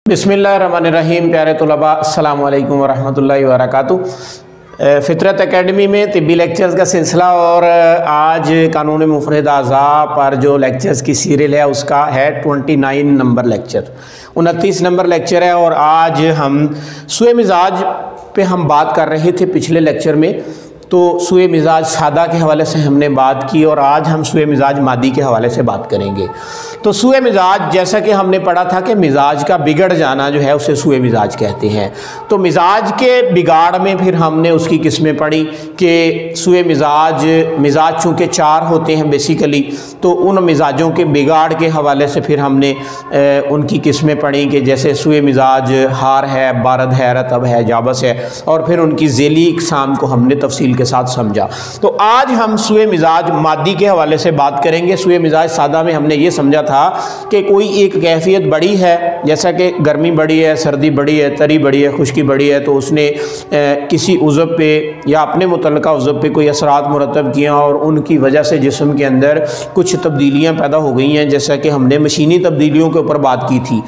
बिस्मिल्लाहिर्रहमानिर्रहीम। प्यारे तुलबा, अस्सलामु अलैकुम वरहमतुल्लाहि वबरकातुहू। फ़ितरत एकेडमी में तिब्बी लेक्चर्स का सिलसिला और आज कानून मुफ़रद अज़ा पर जो लेक्चर्स की सीरियल है उसका है 29 नंबर लेक्चर, 29 नंबर लेक्चर है। और आज हम सूए मिजाज पे हम बात कर रहे थे पिछले लेक्चर में, तो सूए मिजाज सादा के हवाले से हमने बात की और आज हम सूए मिजाज मादी के हवाले से बात करेंगे। तो सूए मिजाज, जैसा कि हमने पढ़ा था कि मिजाज का बिगड़ जाना जो है उसे सूए मिजाज कहते हैं। तो मिजाज के बिगाड़ में फिर हमने उसकी किस्में पढ़ी कि सूए मिजाज चूँकि 4 होते हैं बेसिकली, तो उन मिजाजों के बिगाड़ के हवाले से फिर हमने उनकी किस्में पढ़ी कि जैसे सूए मिजाज हार है, बारद है, रतब है, जाबस है, और फिर उनकी ज़ेली इक़साम को हमने तफसील के साथ समझा। तो आज हम सूए मिजाज मादी के हवाले से बात करेंगे। सूए मिजाज सादा में हमने ये समझा था कि कोई एक कैफियत बड़ी है, जैसा कि गर्मी बड़ी है, सर्दी बड़ी है, तरी बड़ी है, खुश्की बड़ी है, तो उसने किसी उज़्व पे या अपने मुतल्लिका उज़्व पे कोई असरात मुरतब किया और उनकी वजह से जिस्म के अंदर कुछ तब्दीलियाँ पैदा हो गई हैं, जैसा कि हमने मशीनी तब्दीलियों के ऊपर बात की थी।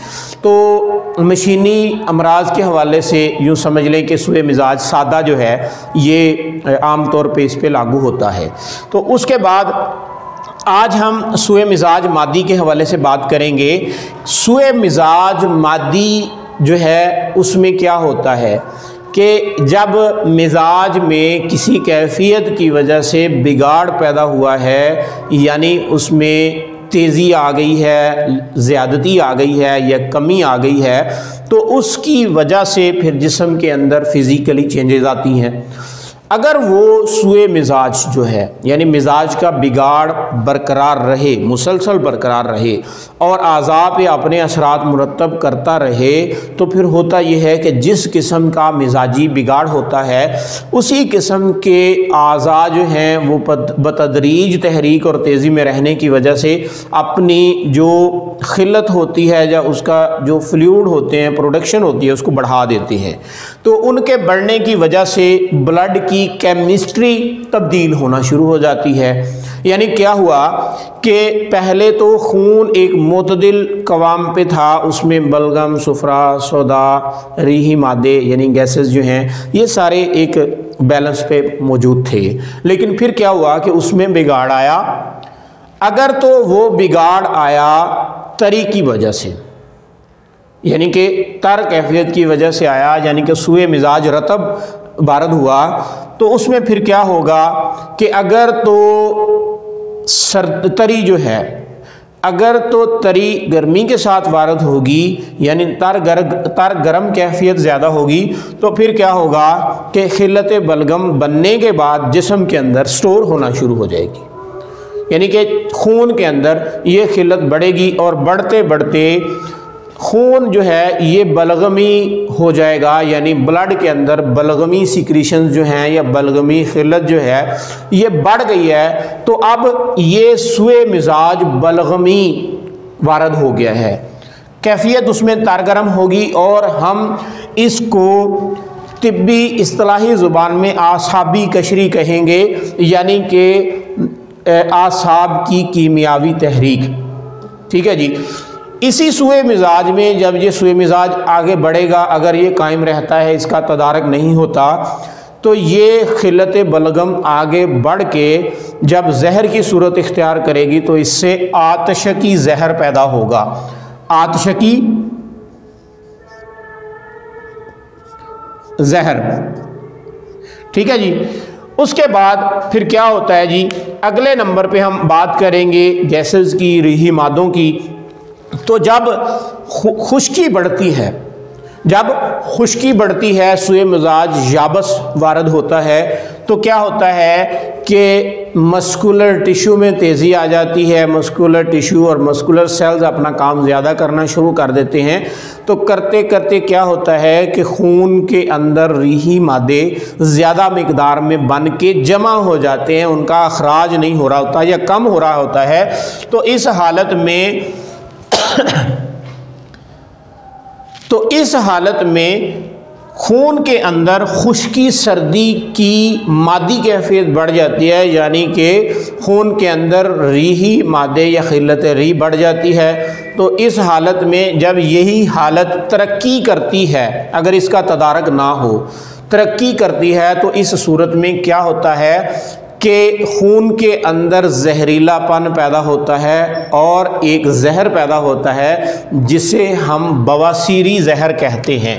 तो मशीनी अमराज के हवाले से यूँ समझ लें कि सूए मिजाज सादा जो है ये आम तौर पे इस पे लागू होता है। तो उसके बाद आज हम सूए मिजाज मादी के हवाले से बात करेंगे। सूए मिजाज मादी जो है उसमें क्या होता है कि जब मिजाज में किसी कैफियत की वजह से बिगाड़ पैदा हुआ है, यानी उसमें तेज़ी आ गई है, ज़्यादती आ गई है या कमी आ गई है, तो उसकी वजह से फिर जिस्म के अंदर फिज़िकली चेंजेस आती हैं। अगर वो सूए मिजाज जो है यानी मिजाज का बिगाड़ बरकरार रहे, मुसलसल बरकरार रहे और आज़ा पे अपने असरात मुरतब करता रहे, तो फिर होता यह है कि जिस किस्म का मिजाजी बिगाड़ होता है उसी किस्म के आज़ा जो हैं वो बतदरीज तहरीक और तेज़ी में रहने की वजह से अपनी जो खिल्लत होती है या उसका जो फ्लूइड होते हैं, प्रोडक्शन होती है, उसको बढ़ा देते हैं। तो उनके बढ़ने की वजह से ब्लड की केमिस्ट्री तब्दील होना शुरू हो जाती है। यानी क्या हुआ कि पहले तो खून एक मोतदिल कवाम पे था, उसमें बलगम, सुफरा, सोदा, रीही मादे यानी गैसेस जो हैं ये सारे एक बैलेंस पे मौजूद थे। लेकिन फिर क्या हुआ कि उसमें बिगाड़ आया। अगर तो वो बिगाड़ आया तरी की वजह से, यानी कि तर कैफियत की वजह से आया, यानी कि सूए मिजाज रतब बारद हुआ, तो उसमें फिर क्या होगा कि अगर तो तरी जो है, अगर तो तरी गर्मी के साथ वारद होगी यानी तर गरम कैफियत ज़्यादा होगी, तो फिर क्या होगा कि खिल्लत बलगम बनने के बाद जिस्म के अंदर स्टोर होना शुरू हो जाएगी। यानी कि खून के अंदर ये खिल्लत बढ़ेगी और बढ़ते बढ़ते खून जो है ये बलगमी हो जाएगा, यानी ब्लड के अंदर बलगमी सिक्रीशन जो हैं या बलगमी खिल्लत जो है ये बढ़ गई है। तो अब ये सूए मिजाज बलगमी वारद हो गया है, कैफियत उसमें तारगरम होगी और हम इसको तिब्बी इस्तिलाही ज़ुबान में आसाबी कशरी कहेंगे, यानी कि आसाब की कीमियावी तहरीक। ठीक है जी। इसी सूए मिजाज में जब ये सूए मिजाज आगे बढ़ेगा, अगर ये कायम रहता है, इसका तदारक नहीं होता, तो ये खिल्लत बलगम आगे बढ़ के जब जहर की सूरत इख्तियार करेगी तो इससे आतशकी जहर पैदा होगा। आतशकी जहर, ठीक है जी। उसके बाद फिर क्या होता है जी, अगले नंबर पे हम बात करेंगे गैसेस की, रीही मादों की। तो जब खुश्की बढ़ती है, जब खुश्की बढ़ती है, सूए मिजाज याबस वारद होता है, तो क्या होता है कि मस्कुलर टिश्यू में तेज़ी आ जाती है। मस्कुलर टिश्यू और मस्कुलर सेल्स अपना काम ज़्यादा करना शुरू कर देते हैं। तो करते करते क्या होता है कि खून के अंदर रीही मादे ज़्यादा मिकदार में बन के जमा हो जाते हैं, उनका अखराज नहीं हो रहा होता या कम हो रहा होता है। तो इस हालत में खून के अंदर खुश्की सर्दी की मादी कैफियत बढ़ जाती है, यानी कि खून के अंदर रीही मादे या खिल्लत री बढ़ जाती है। तो इस हालत में जब यही हालत तरक्की करती है, अगर इसका तदारक ना हो, तरक्की करती है, तो इस सूरत में क्या होता है कि खून के अंदर जहरीलापन पैदा होता है और एक जहर पैदा होता है जिसे हम बवासीरी जहर कहते हैं।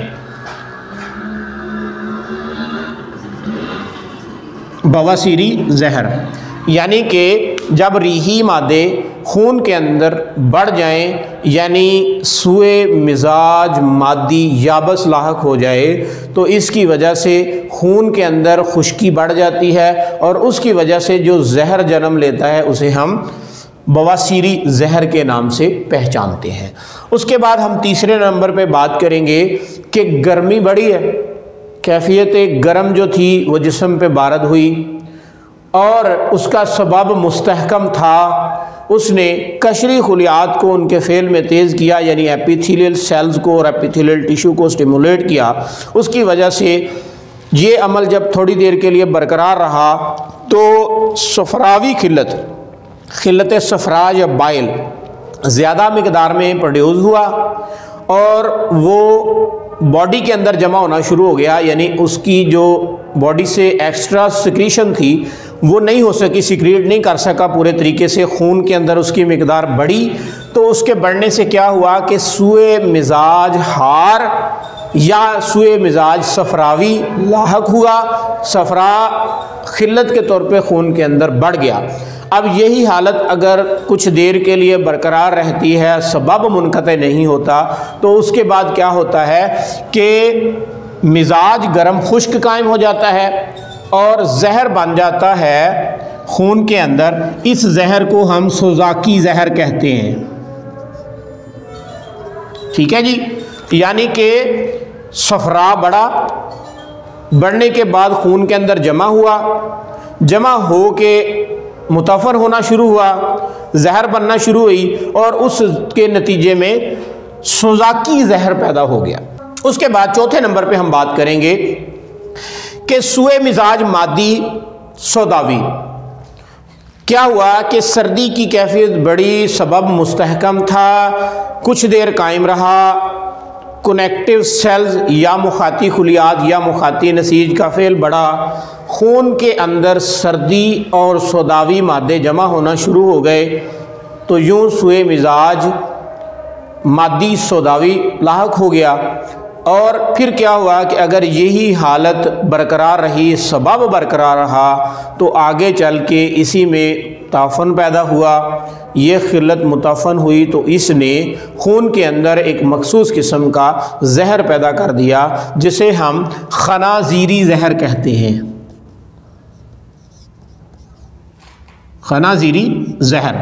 बवासीरी जहर यानी कि जब रीही मादे खून के अंदर बढ़ जाएं, यानी सुए मिजाज मादी याबस लाहक हो जाए, तो इसकी वजह से खून के अंदर खुश्की बढ़ जाती है और उसकी वजह से जो जहर जन्म लेता है उसे हम बवासीरी जहर के नाम से पहचानते हैं। उसके बाद हम तीसरे नंबर पे बात करेंगे कि गर्मी बढ़ी है, कैफियत गर्म जो थी वो जिस्म पे बारद हुई और उसका सबब मुस्तहकम था, उसने कशरी खुलियात को उनके फेल में तेज़ किया, यानी एपिथेलियल सेल्स को और एपिथेलियल टिश्यू को स्टिमुलेट किया। उसकी वजह से ये अमल जब थोड़ी देर के लिए बरकरार रहा तो सफरावी खिल्लत सफरा या बाइल ज़्यादा मिकदार में प्रोड्यूस हुआ और वो बॉडी के अंदर जमा होना शुरू हो गया, यानी उसकी जो बॉडी से एक्स्ट्रा सिक्रीशन थी वो नहीं हो सकी, सिक्रीट नहीं कर सका पूरे तरीके से, खून के अंदर उसकी मिकदार बढ़ी। तो उसके बढ़ने से क्या हुआ कि सुए मिजाज हार या सुए मिजाज सफरावी लाहक हुआ, सफरा खिल्लत के तौर पे खून के अंदर बढ़ गया। अब यही हालत अगर कुछ देर के लिए बरकरार रहती है, सबब मुनक़ते नहीं होता, तो उसके बाद क्या होता है कि मिजाज गर्म खुश्क कायम हो जाता है और जहर बन जाता है खून के अंदर। इस जहर को हम सोजाकी जहर कहते हैं, ठीक है जी। यानी कि सफरा बढ़ने के बाद खून के अंदर जमा हो के मुतफर होना शुरू हुआ, जहर बनना शुरू हुई और उसके नतीजे में सोजाकी जहर पैदा हो गया। उसके बाद चौथे नंबर पे हम बात करेंगे कि सुए मिजाज मादी सौदावी। क्या हुआ कि सर्दी की कैफियत बड़ी, सबब मुस्तहकम था, कुछ देर कायम रहा, कनेक्टिव सेल्स या मुखाती खुलियात या मुखाती नसीज का फेल बढ़ा, खून के अंदर सर्दी और सौदावी मादे जमा होना शुरू हो गए, तो यूं सुए मिजाज मादी सौदावी लाहक हो गया। और फिर क्या हुआ कि अगर यही हालत बरकरार रही, सबब बरकरार रहा, तो आगे चल के इसी में ताफन पैदा हुआ, ये खिल्लत मुताफन हुई, तो इसने खून के अंदर एक मखसूस किस्म का जहर पैदा कर दिया जिसे हम खनाजीरी जहर कहते हैं। खनाजीरी जहर।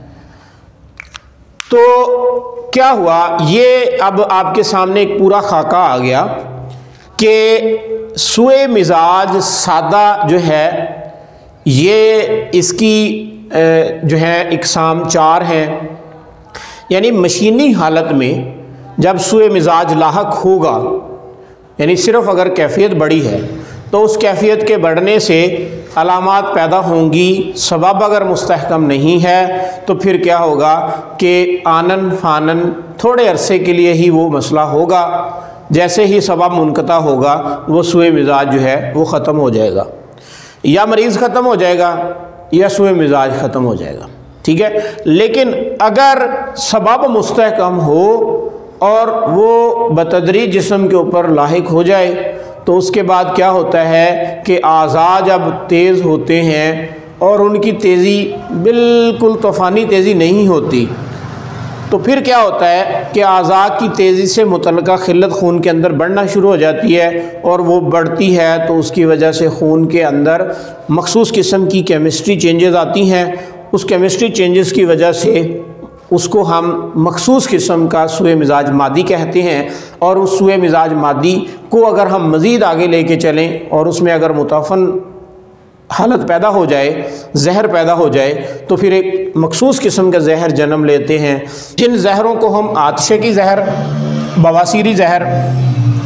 तो क्या हुआ, ये अब आपके सामने एक पूरा खाका आ गया कि सुए मिजाज सादा जो है ये इसकी जो है इकसाम 4 हैं, यानी मशीनी हालत में जब सुए मिजाज लाहक होगा, यानी सिर्फ अगर कैफियत बढ़ी है तो उस कैफियत के बढ़ने से अलामात पैदा होंगी, सबब अगर मुस्तहकम नहीं है तो फिर क्या होगा कि आनन फानन थोड़े अरसे के लिए ही वो मसला होगा, जैसे ही सबब मुनक़ता होगा वो सुए मिजाज जो है वो ख़त्म हो जाएगा, या मरीज़ ख़त्म हो जाएगा या सुए मिजाज ख़त्म हो जाएगा, ठीक है। लेकिन अगर सबब मुस्तहकम हो और वो बतदरीज जिस्म के ऊपर लाहिक हो जाए तो उसके बाद क्या होता है कि आज़ा जब तेज़ होते हैं और उनकी तेज़ी बिल्कुल तूफ़ानी तेज़ी नहीं होती, तो फिर क्या होता है कि आज़ा की तेज़ी से मुतल्लिक़ा खिल्लत खून के अंदर बढ़ना शुरू हो जाती है और वो बढ़ती है तो उसकी वजह से खून के अंदर मखसूस किस्म की केमिस्ट्री चेंजेस आती हैं। उस केमिस्ट्री चेंजेस की वजह से उसको हम मखसूस किस्म का सुए मिजाज मादी कहते हैं, और उस सुए मिजाज मादी को अगर हम मज़ीद आगे लेके चलें और उसमें अगर मुताफन हालत पैदा हो जाए, जहर पैदा हो जाए, तो फिर एक मखसूस किस्म का जहर जन्म लेते हैं, जिन जहरों को हम आतशे की जहर, बवासीरी जहर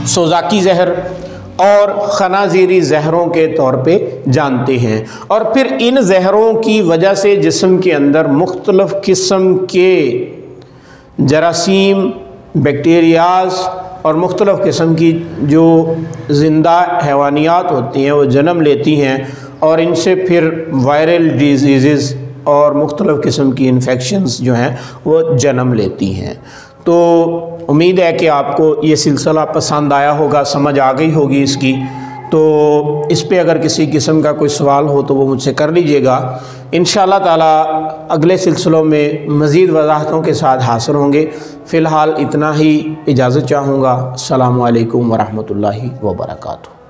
सोजाकी जहर और खनाजीरी जहरों के तौर पे जानते हैं। और फिर इन जहरों की वजह से जिस्म के अंदर मुख्तलिफ़ किस्म के जरासीम, बैक्टीरियाज और मुख्तलिफ़ किस्म की जो ज़िंदा हैवानियात होती हैं वो जन्म लेती हैं और इनसे फिर वायरल डिजीज़ और मुख्तलिफ़ किस्म की इन्फेक्शंस जो हैं वो जन्म लेती हैं। तो उम्मीद है कि आपको ये सिलसिला पसंद आया होगा, समझ आ गई होगी इसकी। तो इस पे अगर किसी किस्म का कोई सवाल हो तो वो मुझसे कर लीजिएगा। इंशाअल्लाह ताला अगले सिलसिलों में मज़ीद वज़ाहतों के साथ हासिल होंगे। फ़िलहाल इतना ही इजाज़त चाहूँगा। अस्सलामु अलैकुम वरहमतुल्लाहि वबरकातुहू।